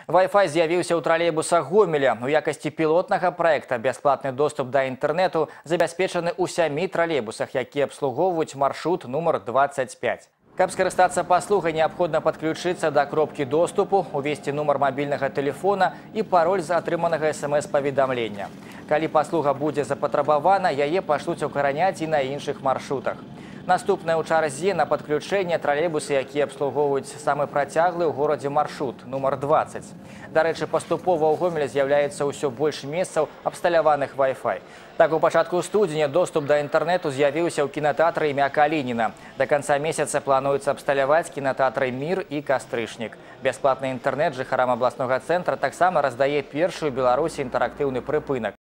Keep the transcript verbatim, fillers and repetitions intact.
Wi-Fi з'явіўся ў тралейбусах Гомеля. У якасці пілотнага праекта бясплатны доступ да інтэрнэту забяспечаны ў сямі тралейбусах, якія абслугоўваюць маршрут нумар двадцать пять. Каб скарыстацца паслугай, неабходна падключыцца да кропкі доступу, увесці нумар мабільнага тэлефона і пароль з атрыманага эс эм эс-паведамлення. Калі паслуга будзе запатрабавана, яе пашлюць укараняць і на іншых маршрутах. Наступнае ў чарзе на падключэнне тралейбусы, якія абслугоўваюць самы працяглы ў горадзе маршрут нумар двадцать. Дарэчы, паступова ў Гомелі з'яўляецца ўсё больш месцаў абсталяваных Wi-Fi. Так, у пачатку студзеня доступ да інтэрнэту з'явіўся ў кінатэатры імя Калініна. Да канца месяца плануецца абсталяваць кінатэатры «Мір» і «Кастрычнік». Бясплатны інтэрнэт жыхарам абласнога цэнтра таксама раздае першы ў Беларусі інтэрактыўны прыпынак.